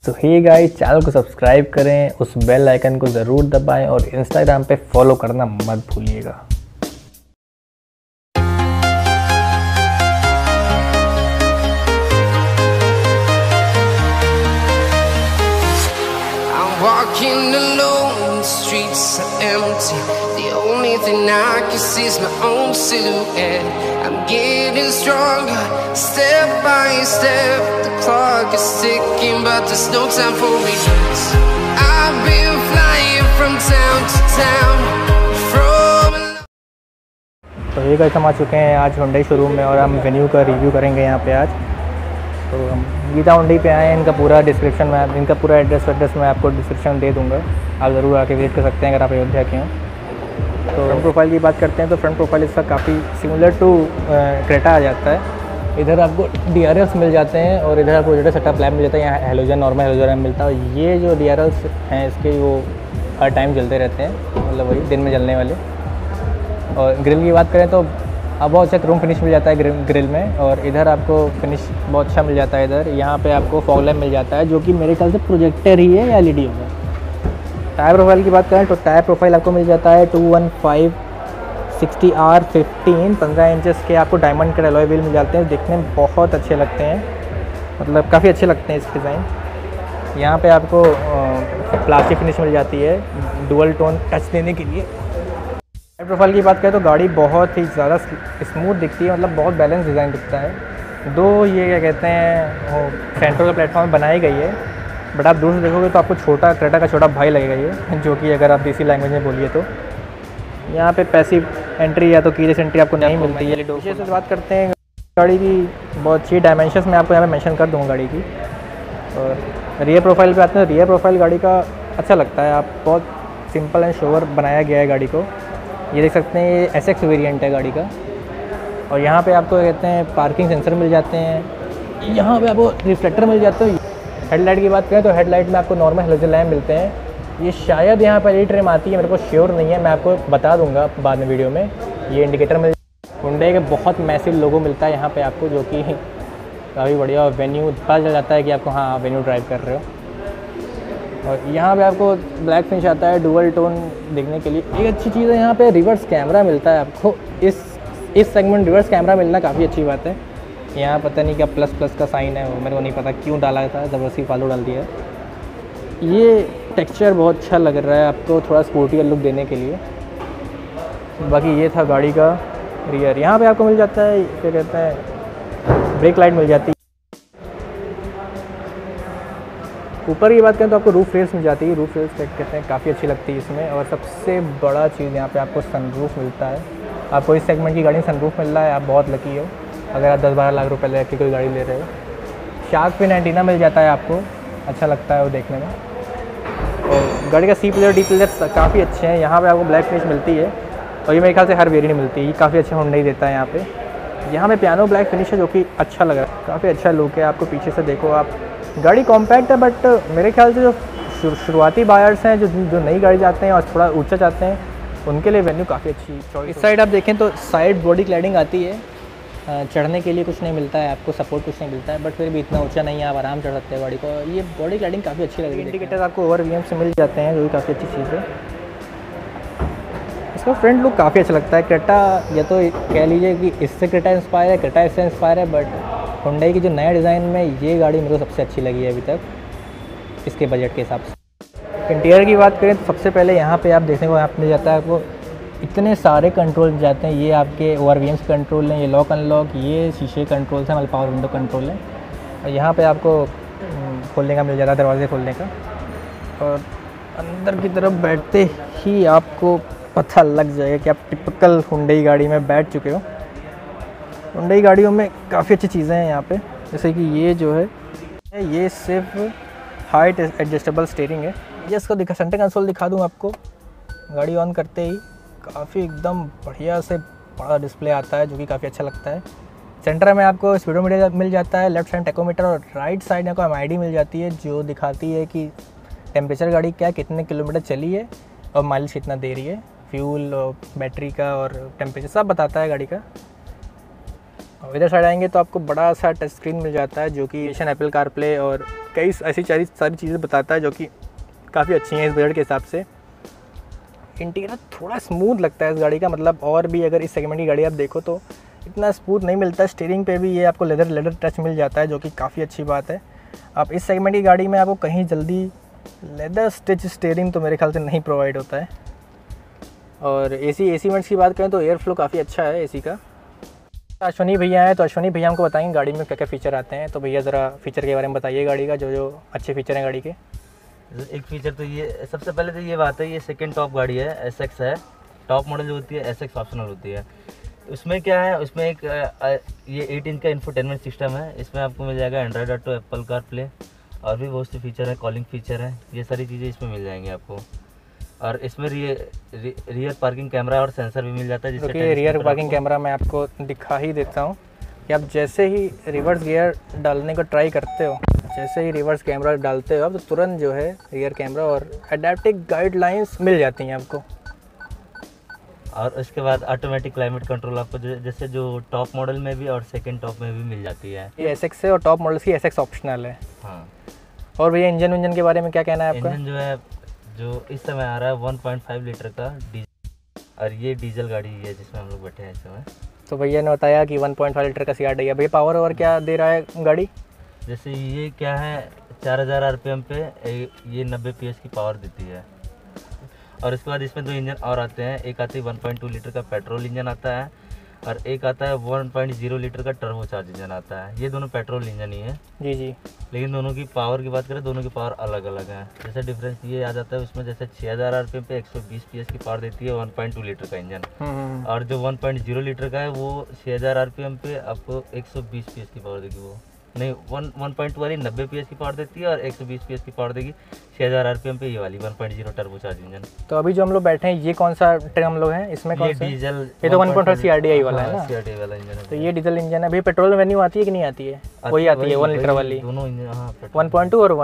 तो hey guys, channel को subscribe करें, उस बेल आइकन को ज़रूर दबाएं और इंस्टाग्राम पे फॉलो करना मत भूलिएगा। Walking alone, the streets are empty. The only thing I can see is my own silhouette. I'm getting stronger, step by step. The clock is ticking, but there's no time for me. I've been flying from town to town. तो ये guys, हम आ चुके हैं आज Hyundai showroom में और हम venue का रिव्यू करेंगे यहाँ पे आज। तो हम गीता हुंडई पे आए हैं। इनका पूरा डिस्क्रिप्शन में, इनका पूरा एड्रेस मैं आपको डिस्क्रिप्शन दे दूँगा, आप ज़रूर आके विजिट कर सकते हैं अगर आप अयोध्या के हों। तो फ्रंट प्रोफाइल की बात करते हैं तो फ्रंट प्रोफाइल इसका काफ़ी सिमिलर टू क्रेटा आ जाता है। इधर आपको DRLs मिल जाते हैं और इधर आपको जो सेटअप लैम्प मिल जाता है। यहाँ हेलोजन, नॉर्मल हेलोजन लैम्प मिलता है। ये जो DRLs हैं इसके वो हर टाइम जलते रहते हैं, मतलब वही दिन में जलने वाले। और ग्रिल की बात करें तो अब बहुत अच्छा क्रोम फिनिश मिल जाता है ग्रिल में, और इधर आपको फिनिश बहुत अच्छा मिल जाता है। इधर यहाँ पे आपको फॉग लैम्प मिल जाता है जो कि मेरे ख्याल से प्रोजेक्टर ही है या LED होगा। टायर प्रोफाइल की बात करें तो टायर प्रोफाइल आपको मिल जाता है 215/60R15 15 इंचेस के आपको डायमंड के अलॉय व्हील मिल जाते हैं। देखने में बहुत अच्छे लगते हैं, मतलब काफ़ी अच्छे लगते हैं इसके डिज़ाइन। यहाँ पे आपको प्लास्टिक फिनिश मिल जाती है डुअल टोन टच देने के लिए। टायर प्रोफाइल की बात करें तो गाड़ी बहुत ही ज़्यादा स्मूथ दिखती है, मतलब बहुत बैलेंस डिज़ाइन दिखता है। दो ये क्या कहते हैं वो सेंटर के प्लेटफॉर्म बनाई गई है, बट आप दूर से देखोगे तो आपको छोटा क्रेटा का छोटा भाई लगेगा ये, जो कि अगर आप देसी लैंग्वेज में बोलिए तो। यहाँ पे पैसिव एंट्री या तो कीलेस एंट्री आपको नहीं मिलती है। पीछे से बात करते हैं गाड़ी की, बहुत अच्छी डायमेंशंस मैं आपको यहाँ पे मेंशन कर दूँगा गाड़ी की। और रियर प्रोफाइल पे आते हैं। रियर प्रोफाइल गाड़ी का अच्छा लगता है, आप बहुत सिंपल एंड शोवर बनाया गया है गाड़ी को। ये देख सकते हैं, ये SX वेरिएंट है गाड़ी का। और यहाँ पे आपको कहते हैं पार्किंग सेंसर मिल जाते हैं। यहाँ पे आपको रिफ्लेक्टर मिल जाते हैं। हेडलाइट की बात करें तो हेडलाइट में आपको नॉर्मल हेलोजन लैम्प मिलते हैं। ये शायद यहाँ पर LED ट्रिम आती है, मेरे को श्योर नहीं है, मैं आपको बता दूंगा बाद में वीडियो में। ये इंडिकेटर मिल हुंडई का बहुत मैसिव लोगो मिलता है यहाँ पे आपको, जो कि काफ़ी बढ़िया। और वेन्यू पता चल जाता है कि आपको हाँ वेन्यू ड्राइव कर रहे हो। और यहाँ पे आपको ब्लैक फिनिश आता है डुअल टोन देखने के लिए। एक अच्छी चीज़ है यहाँ पे रिवर्स कैमरा मिलता है आपको। इस सेगमेंट रिवर्स कैमरा मिलना काफ़ी अच्छी बात है। यहाँ पता नहीं क्या प्लस का साइन है, वो मेरे को नहीं पता क्यों डाला था, ज़बरदस्ती फॉलो डाल दिया है। ये टेक्सचर बहुत अच्छा लग रहा है आपको, थोड़ा स्पोर्टी लुक देने के लिए। बाकी ये था गाड़ी का रियर। यहाँ पे आपको मिल जाता है क्या कहते हैं ब्रेक लाइट मिल जाती है। ऊपर की बात करें तो आपको रूफ रेल्स मिल जाती है। रूफ रेल्स कहते हैं काफ़ी अच्छी लगती है इसमें। और सबसे बड़ा चीज़ यहाँ पे आपको सनरूफ मिलता है। आपको इस सेगमेंट की गाड़ी सनरूफ मिल रहा है, आप बहुत लकी हो अगर आप 10-12 लाख रुपए लेके कोई गाड़ी ले रहे हो। शार्क फिन एंटीना मिल जाता है आपको, अच्छा लगता है वो देखने में। और गाड़ी का C पिलर D पिलर काफ़ी अच्छे हैं। यहाँ पर आपको ब्लैक फिनिश मिलती है और ये मेरे ख्याल से हर वेरिएंट मिलती है। ये काफ़ी अच्छा हुंडई देता है यहाँ पे। यहाँ पे पियानो ब्लैक फिनिश है जो कि अच्छा लग रहा है, काफ़ी अच्छा लुक है। आपको पीछे से देखो आप, गाड़ी कॉम्पैक्ट है, बट मेरे ख्याल से जो शुरुआती बायर्स हैं, जो नई गाड़ी चाहते हैं और थोड़ा ऊंचा चाहते हैं, उनके लिए वेन्यू काफ़ी अच्छी चॉइस। इस साइड आप देखें तो साइड बॉडी क्लैडिंग आती है। चढ़ने के लिए कुछ नहीं मिलता है आपको, सपोर्ट कुछ नहीं मिलता है, बट फिर भी इतना ऊंचा नहीं है, आप आराम चढ़ सकते हैं गाड़ी को। ये बॉडी क्लैडिंग काफ़ी अच्छी लग रही है। इंडिकेटर आपको ओवर VM से मिल जाते हैं, जो भी काफ़ी अच्छी चीज़ है। इसका फ्रंट लुक काफ़ी अच्छा लगता है। क्रेटा या तो कह लीजिए कि इससे क्रेटा इंस्पायर है, क्रेटा इससे इंस्पायर है, बट हुंडई की जो नया डिज़ाइन में ये गाड़ी मेरे को सबसे अच्छी लगी है अभी तक इसके बजट के हिसाब से। इंटीरियर की बात करें तो सबसे पहले यहाँ पे आप देखने को यहाँ मिल जाता है आपको इतने सारे कंट्रोल मिल जाते हैं। ये आपके ORVMs कंट्रोल हैं, ये लॉक अनलॉक, ये शीशे कंट्रोल्स हैं, मतलब पावर विंडो कंट्रोल है। और यहाँ पे आपको खोलने का मिल जाता है, दरवाजे खोलने का। और अंदर की तरफ बैठते ही आपको पता लग जाएगा कि आप टिपिकल हुंडई गाड़ी में बैठ चुके हो। हुंडई गाड़ियों में काफ़ी अच्छी चीज़ें हैं यहाँ पे, जैसे कि ये जो है ये सिर्फ हाइट एडजस्टेबल स्टीयरिंग है। ये इसका सेंटर कंसोल दिखा दूँ आपको। गाड़ी ऑन करते ही काफ़ी एकदम बढ़िया से बड़ा डिस्प्ले आता है, जो कि काफ़ी अच्छा लगता है। सेंटर में आपको स्पीडोमीटर मिल जाता है, लेफ्ट साइड टेकोमीटर, और राइट साइड में आपको MID मिल जाती है, जो दिखाती है कि टेम्परेचर गाड़ी क्या कितने किलोमीटर चली है और माइलेज कितना दे रही है। फ्यूल और बैटरी का और टेम्परेचर सब बताता है गाड़ी का। और इधर साइड आएंगे तो आपको बड़ा सा टच स्क्रीन मिल जाता है जो कि एप्पल कारप्ले और कई ऐसी सारी चीज़ें बताता है जो कि काफ़ी अच्छी हैं इस बजट के हिसाब से। इंटीरियर थोड़ा स्मूथ लगता है इस गाड़ी का, मतलब और भी अगर इस सेगमेंट की गाड़ी आप देखो तो इतना स्मूथ नहीं मिलता है। स्टीयरिंग पे भी ये आपको लेदर टच मिल जाता है जो कि काफ़ी अच्छी बात है। आप इस सेगमेंट की गाड़ी में आपको कहीं जल्दी लेदर स्टिच स्टीयरिंग तो मेरे ख्याल से नहीं प्रोवाइड होता है। और एसी वेंट्स की बात करें तो एयर फ्लो काफ़ी अच्छा है एसी का। अश्वनी भैया हैं तो अश्वनी भैया हमको बताएंगे गाड़ी में क्या क्या फ़ीचर आते हैं। तो भैया ज़रा फ़ीचर के बारे में बताइए गाड़ी का, जो जो अच्छे फ़ीचर हैं गाड़ी के। एक फ़ीचर तो ये सबसे पहले तो ये बात है, ये सेकंड टॉप गाड़ी है, SX है। टॉप मॉडल जो होती है SX ऑप्शनल होती है। उसमें क्या है, उसमें एक ये 8 इंच का इंफोटेनमेंट सिस्टम है। इसमें आपको मिल जाएगा एंड्रॉयड ऑटो, एप्पल कारप्ले और भी बहुत से फीचर है, कॉलिंग फीचर है, ये सारी चीज़ें इसमें मिल जाएंगी आपको। और इसमें रियर पार्किंग कैमरा और सेंसर भी मिल जाता है। जिससे रियर पार्किंग कैमरा मैं आपको दिखा ही देता हूँ कि आप जैसे ही रिवर्स गियर डालने का ट्राई करते हो, जैसे ही रिवर्स कैमरा डालते हो आप तो तुरंत जो है रियर कैमरा और एडेप्टिव गाइडलाइंस मिल जाती हैं आपको। और उसके बाद ऑटोमेटिक क्लाइमेट कंट्रोल आपको जैसे जो टॉप मॉडल में भी और सेकंड टॉप में भी मिल जाती है। ये SX है और टॉप मॉडल की SX ऑप्शनल है। हाँ। और भैया इंजन के बारे में क्या कहना है आपका? इंजन जो है जो इस समय आ रहा है 1.5 लीटर का डीजल, और ये डीजल गाड़ी है जिसमें हम लोग बैठे हैं इस समय। तो भैया ने बताया कि 1.5 लीटर का CRD है। भैया पावर और क्या दे रहा है गाड़ी? जैसे ये क्या है 4000 RPM पे ये 90 PS की पावर देती है। और इसके बाद इसमें 2 इंजन और आते हैं, एक आती है 1.2 लीटर का पेट्रोल इंजन आता है और एक आता है 1.0 लीटर का टर्बो चार्ज इंजन आता है। ये दोनों पेट्रोल इंजन ही है। जी जी। लेकिन दोनों की पावर की बात करें, दोनों की पावर अलग अलग है। जैसे डिफरेंस ये आ जाता है उसमें, जैसे 6000 RPM पे 120 PS की पावर देती है 1.2 लीटर का इंजन, और जो 1.0 लीटर का है वो 6000 RPM पे आपको 120 PS की पावर देगी। वो नहीं 1.2 वाली 90 PS की पावर देती है और 120 PS की पावर देगी 6000 RPM पे ये वाली 1.0 टर्बो चार्ज इंजन। तो अभी जो हम लोग बैठे हैं ये कौन सा ट्रेन हम लोग हैं इसमें? कौन सा? डीजल। ये तो 1.5 CRDI वाला है ना? CRDI वाला इंजन है। तो ये डीजल इंजन है। अभी पेट्रोल वेन्यू आती है कि नहीं आती है? वही आती है 1 लीटर वाली। दोनों इंजन, हाँ 1.2 और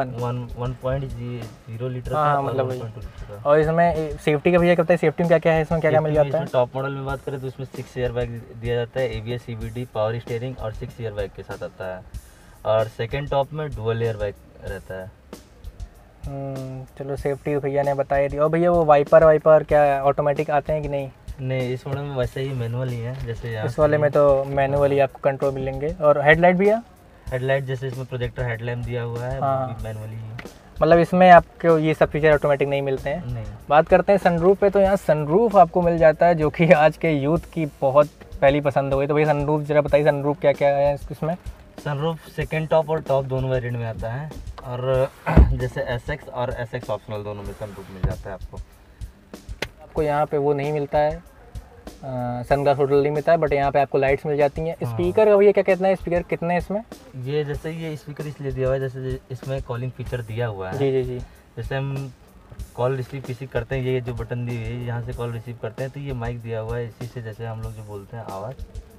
1.0 लीटर का। हाँ मतलब वही। और इसमें सेफ्टी का भैया कहते हैं, सेफ्टी में क्या क्या है, इसमें क्या क्या मिल जाता है? टॉप मॉडल में बात करें तो इसमें 6 एयर बैग दिया जाता है, ABS CVT पावर स्टीयरिंग और 6 एयर बैग के साथ आता है। और सेकंड टॉप में डुअल एयर बैग रहता है। चलो सेफ्टी भैया ने बताई दी। और भैया वो वाइपर क्या ऑटोमेटिक आते हैं कि नहीं? नहीं, इस मॉडल में वैसे ही मैनुअल ही है। जैसे इस वाले में तो मैनुअली आपको कंट्रोल मिलेंगे। और हेडलाइट भैया? हेडलाइट जैसे इसमें प्रोजेक्टर हेडलैम्प दिया हुआ है, हाँ। मैनुअली ही। मतलब इसमें आपको ये सब फीचर ऑटोमेटिक नहीं मिलते हैं। नहीं। बात करते हैं सनरूफ पे, तो यहाँ सनरूफ आपको मिल जाता है जो कि आज के यूथ की बहुत पहली पसंद हो गई। तो भैया सनरूफ जरा बताइए, सनरूफ क्या क्या है इसमें? सनरूफ सेकंड टॉप और टॉप दोनों वेरिएंट में आता है। और जैसे SX और SX ऑप्शनल दोनों में सनरूफ मिल जाता है आपको यहाँ पे वो नहीं मिलता है, सनग्लास होटल नहीं मिलता है, बट यहाँ पे आपको लाइट्स मिल जाती हैं। स्पीकर का भैया क्या कहना है, स्पीकर कितने हैं इसमें? ये जैसे ये स्पीकर इसलिए दिया हुआ है, जैसे इसमें कॉलिंग फीचर दिया हुआ है। जी जी जी। जैसे हम कॉल रिसीव करते हैं, ये जो बटन दी हुई है यहाँ से कॉल रिसीव करते हैं, तो ये माइक दिया हुआ है, इसी से जैसे हम लोग जो बोलते हैं आवाज़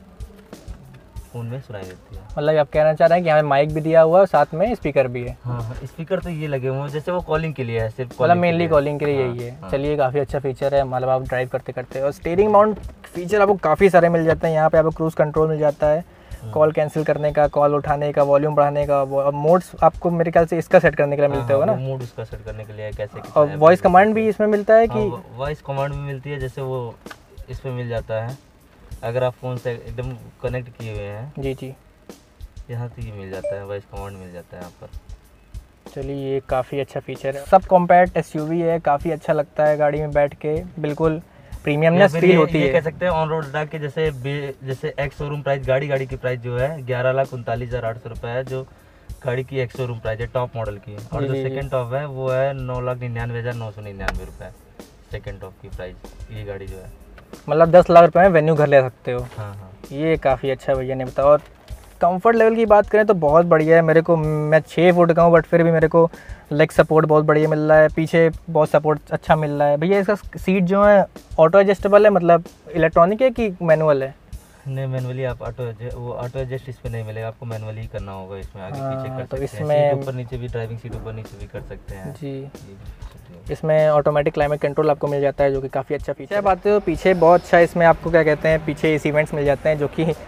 फ़ोन में सुनाई देती है। मतलब आप कहना चाह रहे हैं कि यहाँ माइक भी दिया हुआ है, साथ में स्पीकर भी है? हाँ, स्पीकर तो ये लगे हुए हैं, जैसे वो कॉलिंग के लिए है, सिर्फ मतलब मेनली कॉलिंग के लिए यही है। चलिए काफ़ी अच्छा फीचर है, मतलब आप ड्राइव करते करते। और स्टीयरिंग माउंट फीचर आपको काफ़ी सारे मिल जाते हैं। यहाँ पे आपको क्रूज कंट्रोल मिल जाता है, कॉल कैंसिल करने का, कॉल उठाने का, वॉल्यूम बढ़ाने का। मोड्स आपको मेरे ख्याल से इसका सेट करने के लिए मिलते होगा ना? मोड उसका सेट करने के लिए कैसे। और वॉइस कमांड भी इसमें मिलता है कि? वॉइस कमांड भी मिलती है, जैसे वो इसमें मिल जाता है अगर आप फ़ोन से एकदम कनेक्ट किए हुए हैं। जी जी। यहाँ से ये मिल जाता है, वॉइस कमांड मिल जाता है यहाँ पर। चलिए ये काफ़ी अच्छा फीचर है। सब कॉम्पैक्ट SUV है, काफ़ी अच्छा लगता है गाड़ी में बैठ के, बिल्कुल प्रीमियमनेस फील होती है। कह सकते हैं ऑन रोड डाक के जैसे एक्स शोरूम प्राइस गाड़ी की प्राइस जो है 11,39,800 रुपये है, जो गाड़ी की एक्स शोरूम प्राइस है टॉप मॉडल की। और जो सेकंड टॉप है वो है 9,99,999 रुपये सेकंड टॉप की प्राइस। ये गाड़ी जो है मतलब 10 लाख रुपये में वेन्यू घर ले सकते हो। हाँ हाँ, ये काफ़ी अच्छा भैया ने बताया। और कंफर्ट लेवल की बात करें तो बहुत बढ़िया है। मेरे को, मैं 6 फुट का हूँ बट फिर भी मेरे को लेग सपोर्ट बहुत बढ़िया मिल रहा है, पीछे बहुत सपोर्ट अच्छा मिल रहा है। भैया इसका सीट जो है ऑटो एडजस्टेबल है, मतलब इलेक्ट्रॉनिक है कि मैनुअल है? नहीं, मैनुअली आप ऑटो एडजस्ट इस पे नहीं मिलेगा, आपको मैनुअली ही करना होगा। इसमें आगे पीछे कर तो सकते इसमें हैं, ऊपर नीचे भी, ड्राइविंग सीट ऊपर नीचे भी कर सकते हैं जी। इसमें ऑटोमेटिक क्लाइमेट कंट्रोल आपको मिल जाता है जो कि काफ़ी अच्छा फीचर है। बात है तो पीछे बहुत अच्छा, इसमें आपको क्या कहते हैं, पीछे AC वेंट्स मिल जाते हैं जो कि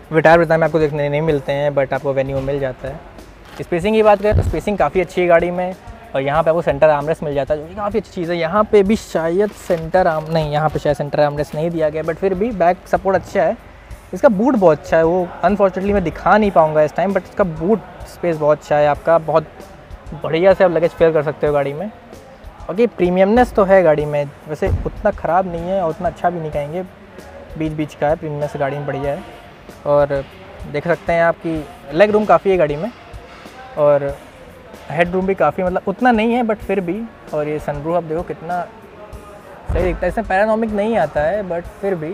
विटार ब्रिता में आपको देखने नहीं मिलते हैं, बट आपको वेन्यू में मिल जाता है। स्पेसिंग की बात करें तो स्पेसिंग काफ़ी अच्छी है गाड़ी में, और यहाँ पे आपको सेंटर आर्मरेस्ट मिल जाता है, जो कि काफ़ी अच्छी चीज़ है। यहाँ पे भी शायद यहाँ पे शायद सेंटर आर्मरेस्ट नहीं दिया गया, बट फिर भी बैक सपोर्ट अच्छा है। इसका बूट बहुत अच्छा है, वो अनफॉर्चुनेटली मैं दिखा नहीं पाऊँगा इस टाइम, बट इसका बूट स्पेस बहुत अच्छा है आपका, बहुत बढ़िया से आप लगेज फेयर कर सकते हो गाड़ी में। ओके, प्रीमियमनेस तो है गाड़ी में, वैसे उतना ख़राब नहीं है और उतना अच्छा भी नहीं कहेंगे, बीच बीच का है। प्रीमियमनेस गाड़ी में बढ़िया है, और देख सकते हैं आपकी लेग रूम काफ़ी है गाड़ी में, और हेड रूम भी काफ़ी, मतलब उतना नहीं है बट फिर भी। और ये सनरूफ आप देखो कितना सही दिखता है, इसमें पैरानोमिक नहीं आता है, बट फिर भी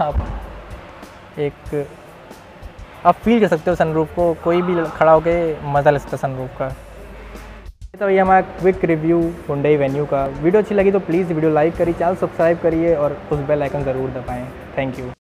आप फील कर सकते हो सनरूफ को, कोई भी खड़ा होके मज़ा ले सकता है सनरूफ का। तो ये हमारा क्विक रिव्यू हुंडई वेन्यू का। वीडियो अच्छी लगी तो प्लीज़ वीडियो लाइक करिए, चैनल सब्सक्राइब करिए और उस बेल आइकन ज़रूर दबाएँ। Thank you.